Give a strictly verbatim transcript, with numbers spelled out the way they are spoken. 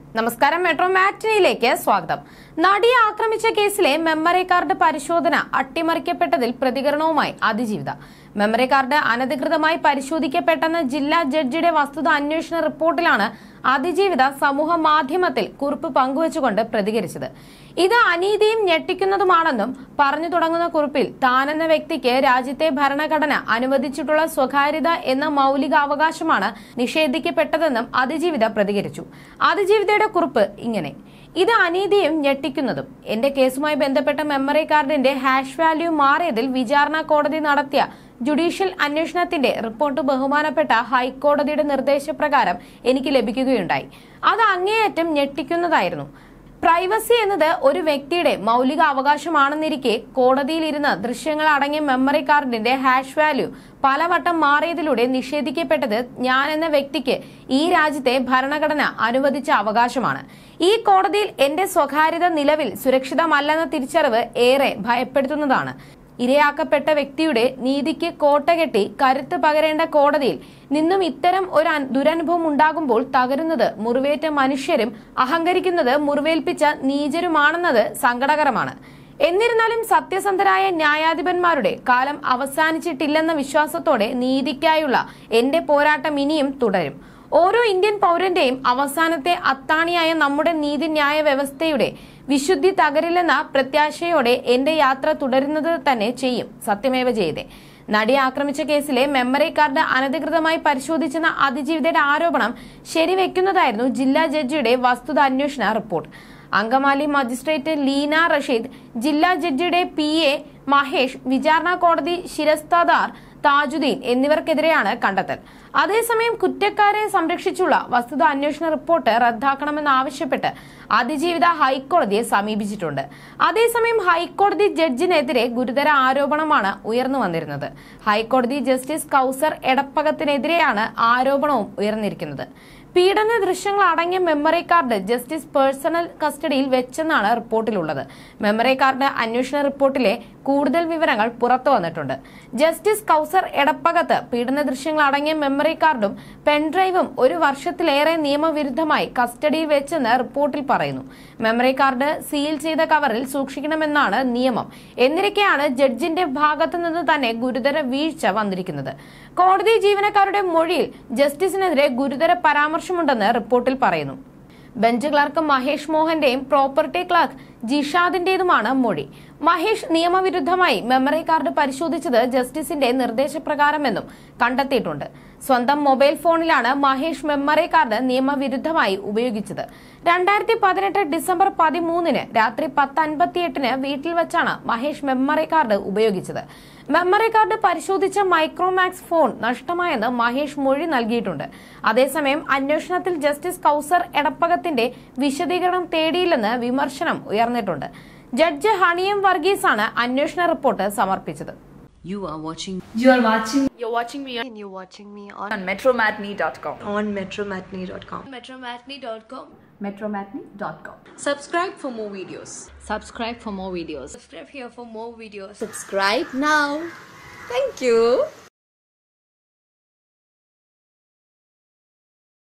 നമസ്കാരം, മെട്രോ മാറ്റിനിയിലേക്ക് സ്വാഗതം. നടിയെ ആക്രമിച്ച കേസിലെ മെമ്മറി കാർഡ് പരിശോധന അട്ടിമറിക്കപ്പെട്ടതിൽ പ്രതികരണവുമായി അതിജീവിത. മെമ്മറി കാർഡ് അനധികൃതമായി പരിശോധിക്കപ്പെട്ടെന്ന ജില്ലാ ജഡ്ജിയുടെ വസ്തുത അന്വേഷണ റിപ്പോർട്ടിലാണ് അതിജീവിത സമൂഹ മാധ്യമത്തിൽ കുറിപ്പ് പങ്കുവച്ചുകൊണ്ട് പ്രതികരിച്ചത്. ഇത് അനീതിയും ഞെട്ടിക്കുന്നതുമാണെന്നും പറഞ്ഞു തുടങ്ങുന്ന കുറിപ്പിൽ താനെന്ന വ്യക്തിക്ക് രാജ്യത്തെ ഭരണഘടന അനുവദിച്ചിട്ടുള്ള സ്വകാര്യത എന്ന മൌലിക അവകാശമാണ് നിഷേധിക്കപ്പെട്ടതെന്നും അതിജീവിത പ്രതികരിച്ചു. അതിജീവിതയുടെ കുറിപ്പ് ഇങ്ങനെ: ഇത് അനീതിയും ഞെട്ടിക്കുന്നതും. എന്റെ കേസുമായി ബന്ധപ്പെട്ട മെമ്മറി കാർഡിന്റെ ഹാഷ് വാല്യൂ മാറിയതിൽ വിചാരണ കോടതി നടത്തിയ ജുഡീഷ്യൽ അന്വേഷണത്തിന്റെ റിപ്പോർട്ട് ബഹുമാനപ്പെട്ട ഹൈക്കോടതിയുടെ നിർദ്ദേശപ്രകാരം എനിക്ക് ലഭിക്കുകയുണ്ടായി. അത് അങ്ങേയറ്റം ഞെട്ടിക്കുന്നതായിരുന്നു. പ്രൈവസി എന്നത് ഒരു വ്യക്തിയുടെ മൌലിക അവകാശമാണെന്നിരിക്കെ കോടതിയിലിരുന്ന ദൃശ്യങ്ങൾ അടങ്ങിയ മെമ്മറി കാർഡിന്റെ ഹാഷ് വാല്യൂ പലവട്ടം മാറിയതിലൂടെ നിഷേധിക്കപ്പെട്ടത് ഞാൻ എന്ന വ്യക്തിക്ക് ഈ രാജ്യത്തെ ഭരണഘടന അനുവദിച്ച അവകാശമാണ്. ഈ കോടതിയിൽ എന്റെ സ്വകാര്യത നിലവിൽ സുരക്ഷിതമല്ലെന്ന തിരിച്ചറിവ് ഏറെ ഭയപ്പെടുത്തുന്നതാണ്. ഇരയാക്കപ്പെട്ട വ്യക്തിയുടെ നീതിക്ക് കോട്ടകെട്ടി കരുത്ത് പകരേണ്ട കോടതിയിൽ നിന്നും ഇത്തരം ഒരു ദുരനുഭവം ഉണ്ടാകുമ്പോൾ തകരുന്നത് മുറിവേറ്റ മനുഷ്യരും അഹങ്കരിക്കുന്നത് മുറിവേൽപ്പിച്ച നീചരുമാണെന്നത് സങ്കടകരമാണ്. എന്നിരുന്നാലും സത്യസന്ധരായ ന്യായാധിപന്മാരുടെ കാലം അവസാനിച്ചിട്ടില്ലെന്ന വിശ്വാസത്തോടെ നീതിക്കായുള്ള എന്റെ പോരാട്ടം ഇനിയും തുടരും. ഓരോ ഇന്ത്യൻ പൗരന്റെയും അവസാനത്തെ അത്താണിയായ നമ്മുടെ നീതിന്യായ വ്യവസ്ഥയുടെ വിശുദ്ധി തകരില്ലെന്ന പ്രത്യാശയോടെ എന്റെ യാത്ര തുടരുന്നത് തന്നെ ചെയ്യും. സത്യമേവ ജയതേ. നടിയെ ആക്രമിച്ച കേസിലെ മെമ്മറി കാർഡ് അനധികൃതമായി പരിശോധിച്ചെന്ന അതിജീവിതയുടെ ആരോപണം ശരിവെക്കുന്നതായിരുന്നു ജില്ലാ ജഡ്ജിയുടെ വസ്തുത അന്വേഷണ റിപ്പോർട്ട്. അങ്കമാലി മജിസ്ട്രേറ്റ് ലീന റഷീദ്, ജില്ലാ ജഡ്ജിയുടെ പി എ മഹേഷ്, വിചാരണ കോടതി ശിരസ്താദാർ താജുദ്ദീൻ എന്നിവർക്കെതിരെയാണ് കണ്ടെത്തൽ. അതേസമയം കുറ്റക്കാരെ സംരക്ഷിച്ചുള്ള വസ്തുത അന്വേഷണ റിപ്പോർട്ട് റദ്ദാക്കണമെന്നാവശ്യപ്പെട്ട് അതിജീവിത ഹൈക്കോടതിയെ സമീപിച്ചിട്ടുണ്ട്. അതേസമയം ഹൈക്കോടതി ജഡ്ജിനെതിരെ ഗുരുതര ആരോപണമാണ് ഉയർന്നു വന്നിരുന്നത്. ഹൈക്കോടതി ജസ്റ്റിസ് കൌസർ എടപ്പകത്തിനെതിരെയാണ് ആരോപണവും ഉയർന്നിരിക്കുന്നത്. പീഡന ദൃശ്യങ്ങൾ അടങ്ങിയ മെമ്മറി കാർഡ് ജസ്റ്റിസ് പേഴ്സണൽ കസ്റ്റഡിയിൽ വെച്ചെന്നാണ് റിപ്പോർട്ടിലുള്ളത്. മെമ്മറി കാർഡ് അന്വേഷണ റിപ്പോർട്ടിലെ കൂടുതൽ വിവരങ്ങൾ പുറത്തു വന്നിട്ടുണ്ട്. ജസ്റ്റിസ് കൌസർ എടപ്പകത്ത് പീഡന ദൃശ്യങ്ങൾ അടങ്ങിയ മെമ്മറി കാർഡും പെൻഡ്രൈവും ഒരു വർഷത്തിലേറെ നിയമവിരുദ്ധമായി കസ്റ്റഡിയിൽ വെച്ചെന്ന് റിപ്പോർട്ടിൽ പറയുന്നു. മെമ്മറി കാർഡ് സീൽ ചെയ്ത കവറിൽ സൂക്ഷിക്കണമെന്നാണ് നിയമം. എന്നിരിക്കെയാണ് ജഡ്ജിന്റെ ഭാഗത്തു നിന്ന് തന്നെ ഗുരുതര വീഴ്ച വന്നിരിക്കുന്നത്. കോടതി ജീവനക്കാരുടെ മൊഴിയിൽ ജസ്റ്റിസിനെതിരെ ഗുരുതര പരാമർശമുണ്ടെന്ന് റിപ്പോർട്ടിൽ പറയുന്നു. ബെഞ്ച് ക്ലർക്ക് മഹേഷ് മോഹന്റെയും പ്രോപ്പർട്ടി ക്ലർക്ക് ജിഷാദിന്റേതുമാണ് മൊഴി. മഹേഷ് നിയമവിരുദ്ധമായി മെമ്മറി കാർഡ് പരിശോധിച്ചത് ജസ്റ്റിസിന്റെ നിർദ്ദേശപ്രകാരമെന്നും കണ്ടെത്തിയിട്ടുണ്ട്. സ്വന്തം മൊബൈൽ ഫോണിലാണ് മഹേഷ് മെമ്മറി കാർഡ് നിയമവിരുദ്ധമായി ഉപയോഗിച്ചത്. രണ്ടായിരത്തി പതിനെട്ട് ഡിസംബർ പതിമൂന്നിന് രാത്രി പത്ത് അൻപത്തിയെട്ടിന് വീട്ടിൽ വെച്ചാണ് മഹേഷ് മെമ്മറി കാർഡ് ഉപയോഗിച്ചത്. മെമ്മറി കാർഡ് പരിശോധിച്ച മൈക്രോമാക്സ് ഫോൺ നഷ്ടമായെന്ന് മഹേഷ് മൊഴി നൽകിയിട്ടുണ്ട്. അതേസമയം അന്വേഷണത്തിൽ ജസ്റ്റിസ് കൌസർ എടപ്പകത്തിന്റെ വിശദീകരണം തേടിയില്ലെന്ന് വിമർശനം ഉയർന്നിട്ടുണ്ട്. ജഡ്ജ് ഹണിയം വർഗീസ് ആണ് അന്വേഷണ റിപ്പോർട്ട് സമർപ്പിച്ചത്. You are watching. You are watching. You're watching me. And you're watching me on, on metro matinee dot com. on metro matinee dot com. metro matinee dot com. Metro matinee dot com. Subscribe for more videos. Subscribe for more videos. Subscribe here for more videos. Subscribe now. Thank you.